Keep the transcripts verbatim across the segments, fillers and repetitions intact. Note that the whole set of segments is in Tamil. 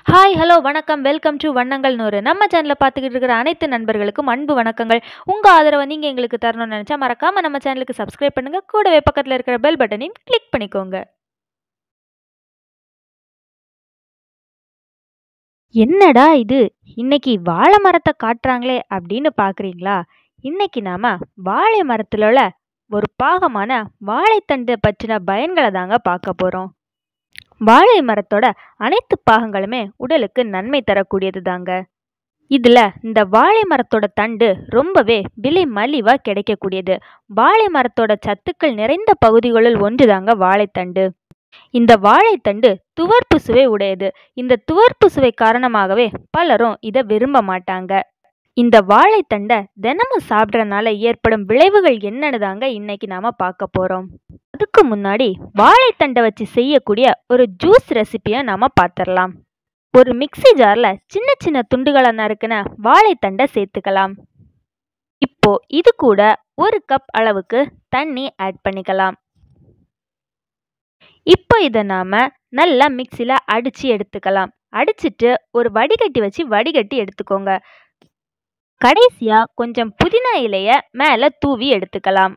ஹாய், ஹலோ, வணக்கம். வெல்கம் டு வண்ணங்கள் நூறு. நம்ம சேனலை பார்த்துக்கிட்டு இருக்கிற அனைத்து நண்பர்களுக்கும் அன்பு வணக்கங்கள். உங்கள் ஆதரவை நீங்கள் எங்களுக்கு தரணும்னு நினச்சா மறக்காமல் நம்ம சேனலுக்கு சப்ஸ்கிரைப் பண்ணுங்கள். கூடவே பக்கத்தில் இருக்கிற பெல் பட்டனையும் கிளிக் பண்ணிக்கோங்க. என்னடா இது, இன்னைக்கு வாழை மரத்தை காட்டுறாங்களே அப்படின்னு பார்க்குறீங்களா? இன்னைக்கு நாம வாழை மரத்தில் உள்ள ஒரு பாகமான வாழைத்தண்டு பற்றின பயன்களை தாங்க பார்க்க போகிறோம். வாழை மரத்தோட அனைத்து பாகங்களுமே உடலுக்கு நன்மை தரக்கூடியது தாங்க. இதுல இந்த வாழை மரத்தோட தண்டு ரொம்பவே விலை மலிவா கிடைக்கக்கூடியது. வாழை மரத்தோட சத்துக்கள் நிறைந்த பகுதிகளில் ஒன்றுதாங்க வாழைத்தண்டு. இந்த வாழைத்தண்டு துவர்ப்பு சுவை உடையது. இந்த துவர்ப்பு சுவை காரணமாகவே பலரும் இதை விரும்ப மாட்டாங்க. இந்த வாழைத்தண்டை தினமும் சாப்பிட்றதுனால ஏற்படும் விளைவுகள் என்னன்னு தாங்க இன்னைக்கு நாம பார்க்க போறோம். அதுக்கு முன்னாடி வாழைத்தண்டை வச்சு செய்யக்கூடிய ஒரு ஜூஸ் ரெசிபியை நாம பார்த்துடலாம். ஒரு மிக்ஸி ஜார்ல சின்ன சின்ன துண்டுகளை நறுக்கின வாழைத்தண்டை சேர்த்துக்கலாம். இப்போ இது கூட ஒரு கப் அளவுக்கு தண்ணி ஆட் பண்ணிக்கலாம். இப்போ இதை நாம நல்லா மிக்ஸில அடிச்சு எடுத்துக்கலாம். அடிச்சிட்டு ஒரு வடிகட்டி வச்சு வடிகட்டி எடுத்துக்கோங்க. கடைசியா கொஞ்சம் புதினா இலைய மேல தூவி எடுத்துக்கலாம்.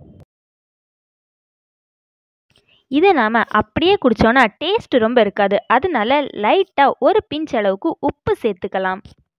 இதை நாம அப்படியே குடிச்சோன்னா டேஸ்ட் ரொம்ப இருக்காது. அதனால லைட்டா ஒரு பிஞ்ச் அளவுக்கு உப்பு சேர்த்துக்கலாம்.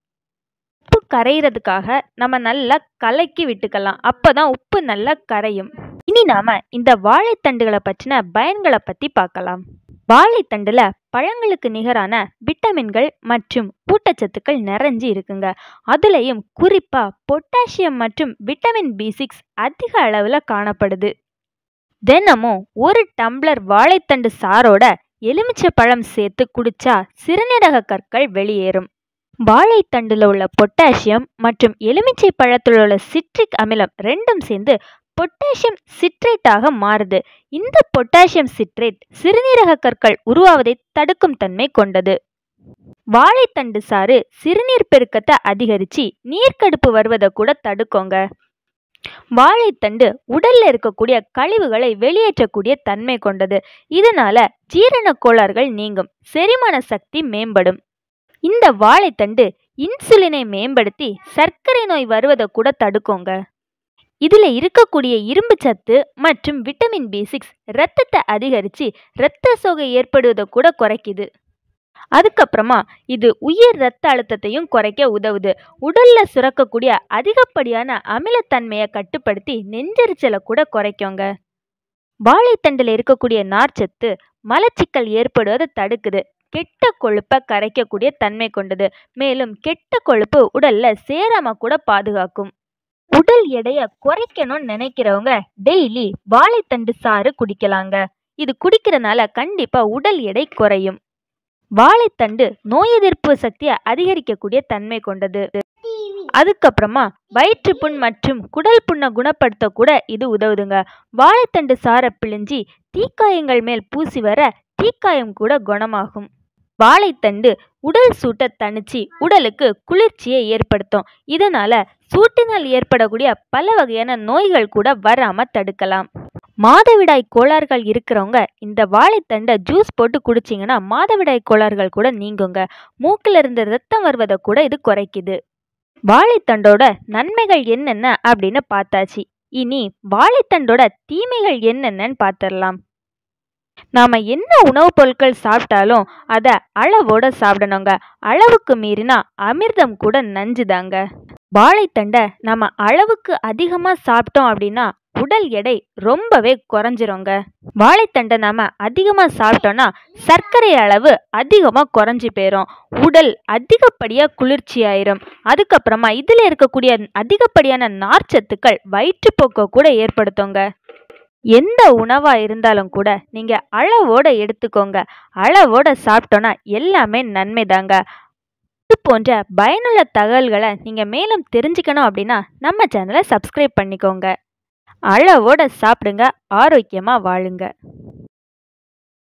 உப்பு கரையிறதுக்காக நம்ம நல்லா கலக்கி விட்டுக்கலாம். அப்பதான் உப்பு நல்லா கரையும். இனி நாம இந்த வாழைத்தண்டுகளை பற்றின பயன்களை பத்தி பார்க்கலாம். வாழைத்தண்டுல பழங்களுக்கு நிகரான விட்டமின்கள் மற்றும் ஊட்டச்சத்துக்கள் நிறைஞ்சு இருக்குங்க. அதுலயும் குறிப்பா பொட்டாசியம் மற்றும் விட்டமின் பி சிக்ஸ் அதிக அளவுல காணப்படுது. தினமும் ஒரு டம்ளர் வாழைத்தண்டு சாரோட எலுமிச்சை பழம் சேர்த்து குடிச்சா சிறுநீரக கற்கள் வெளியேறும். வாழைத்தண்டுல உள்ள பொட்டாசியம் மற்றும் எலுமிச்சை பழத்தில் உள்ள சிட்ரிக் அமிலம் ரெண்டும் சேர்ந்து பொட்டாசியம் சிட்ரேட்டாக மாறுது. இந்த பொட்டாசியம் சிட்ரேட் சிறுநீரக கற்கள் உருவாவதை தடுக்கும் தன்மை கொண்டது. வாழைத்தண்டு சாறு சிறுநீர் பெருக்கத்தை அதிகரிச்சு நீர்க்கடுப்பு வருவதை கூட தடுக்குங்க. வாழைத்தண்டு உடல்ல இருக்கக்கூடிய கழிவுகளை வெளியேற்றக்கூடிய தன்மை கொண்டது. இதனால ஜீரண கோளாறுகள் நீங்கும், செரிமான சக்தி மேம்படும். இந்த வாழைத்தண்டு இன்சுலினை மேம்படுத்தி சர்க்கரை நோய் வருவதை கூட தடுக்குங்க. இதுல இருக்கக்கூடிய இரும்பு சத்து மற்றும் விட்டமின் பி சிக்ஸ் இரத்தத்தை அதிகரிச்சு இரத்த சோகை ஏற்படுவதை கூட குறைக்குது. அதுக்கப்புறமா இது உயர் இரத்த அழுத்தத்தையும் குறைக்க உதவுது. உடல்ல சுரக்கக்கூடிய அதிகப்படியான அமிலத்தன்மையை கட்டுப்படுத்தி நெஞ்செரிச்சலை கூட குறைக்குங்க. வாழைத்தண்டில் இருக்கக்கூடிய நார்ச்சத்து மலச்சிக்கல் ஏற்படுவதை தடுக்குது. கெட்ட கொழுப்பை கரைக்கக்கூடிய தன்மை கொண்டது. மேலும் கெட்ட கொழுப்பு உடல்ல சேராம கூட பாதுகாக்கும். உடல் எடையை குறைக்கணும்னு நினைக்கிறவங்க டெய்லி வாழைத்தண்டு சாறு குடிக்கலாங்க. இது குடிக்கிறதுனால கண்டிப்பா உடல் எடை குறையும். வாழைத்தண்டு நோய் எதிர்ப்பு சக்தியை அதிகரிக்கக்கூடிய தன்மை கொண்டது. அதுக்கப்புறமா வயிற்றுப்புண் மற்றும் குடல் புண்ணை குணப்படுத்த கூட இது உதவுதுங்க. வாழைத்தண்டு சாரை பிழிஞ்சி தீக்காயங்கள் மேல் பூசி வர தீக்காயம் கூட குணமாகும். வாழைத்தண்டு உடல் சூட்டை தணிச்சு உடலுக்கு குளிர்ச்சியை ஏற்படுத்தும். இதனால சூட்டினால் ஏற்படக்கூடிய பல வகையான நோய்கள் கூட வராம தடுக்கலாம். மாதவிடாய் கோளாறுகள் இருக்கிறவங்க இந்த வாழைத்தண்டை ஜூஸ் போட்டு குடிச்சிங்கன்னா மாதவிடாய் கோளாறுகள் கூட நீங்குங்க. மூக்கில் இருந்து ரத்தம் வருவதை கூட இது குறைக்குது. வாழைத்தண்டோட நன்மைகள் என்னென்ன அப்படின்னு பார்த்தாச்சு. இனி வாழைத்தண்டோட தீமைகள் என்னென்னு பார்த்துடலாம். நாம என்ன உணவுப் பொருட்கள் சாப்பிட்டாலும் அதை அளவோட சாப்பிடணுங்க. அளவுக்கு மீறினா அமிர்தம் கூட நஞ்சுதாங்க. வாழைத்தண்டை நம்ம அளவுக்கு அதிகமா சாப்பிட்டோம் அப்படின்னா உடல் எடை ரொம்பவே குறைஞ்சிருங்க. வாழைத்தண்டை நாம அதிகமா சாப்பிட்டோம்னா சர்க்கரை அளவு அதிகமா குறைஞ்சி போயிடும். உடல் அதிகப்படியா குளிர்ச்சி ஆயிரும். அதுக்கப்புறமா இதுல இருக்கக்கூடிய அதிகப்படியான நார்ச்சத்துக்கள் வயிற்றுப்போக்க கூட ஏற்படுத்துங்க. எந்த உணவா இருந்தாலும் கூட நீங்க அளவோட எடுத்துக்கோங்க. அளவோட சாப்பிட்டோன்னா எல்லாமே நன்மை தாங்க. இது போன்ற பயனுள்ள தகவல்களை நீங்க மேலும் தெரிஞ்சுக்கணும் அப்படின்னா நம்ம சேனலை சப்ஸ்கிரைப் பண்ணிக்கோங்க. அளவோட சாப்பிடுங்க, ஆரோக்கியமா வாழுங்க.